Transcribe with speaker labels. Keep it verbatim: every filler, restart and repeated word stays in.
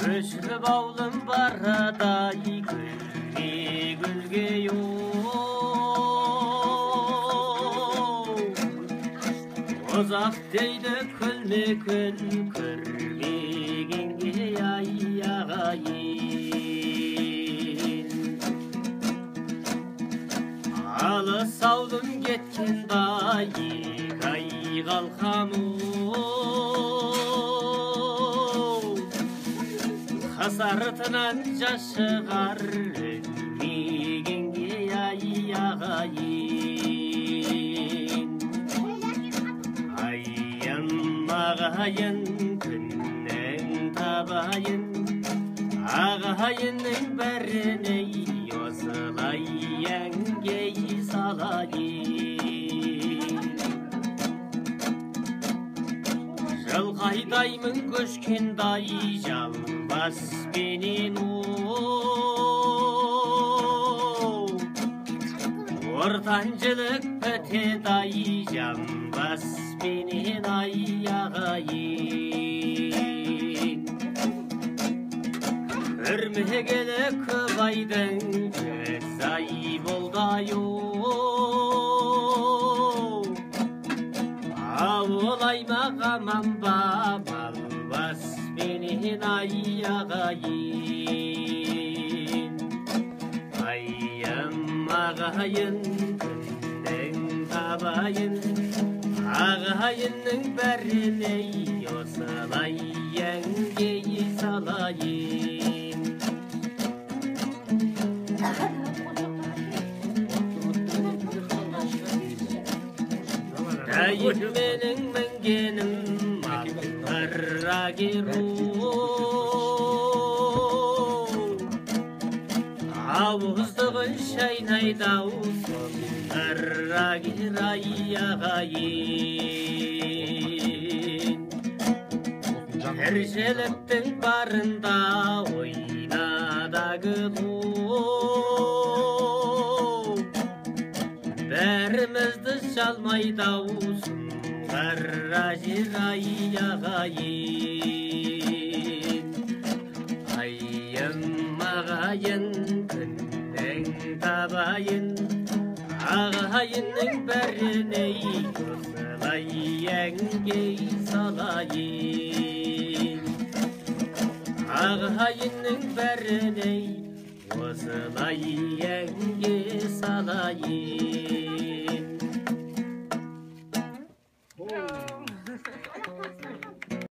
Speaker 1: Көшіріп аулым барадай гүлге гүлге Ұзақ дейді күлме күн көрмегенге ай ағайын Алыс аулым кеткен байық ай қалқаму Қасартынан жас шығар өлмегенге ай ағайын Айым ағайын күннің табайын Ағайынның бәріне осылай әнге салайын Жылқайдаймын көшкендай жалбас бенен Ортанжылық бітедай жамбас бенен ай ағайын Үрмегелі көп айдың көз ай болдай-о Ауылаймағаман бабалбас бенен ай ағайын Айым ағайын күннің табайын Ағайынның бәріне осылай әнге салайын Әйін менің мінгенім мақырға керу Ауыздығын шайнайдау сонарға кер ай ағайын Тіршіліктің барында ойнадағы Бәрімізді шалмайдау сұңғарға жер ай ағайын Айым ағайын күннің табайын Ағайынның бәріне осылай әнге салайын Ағайынның бәріне осылай әнге салайын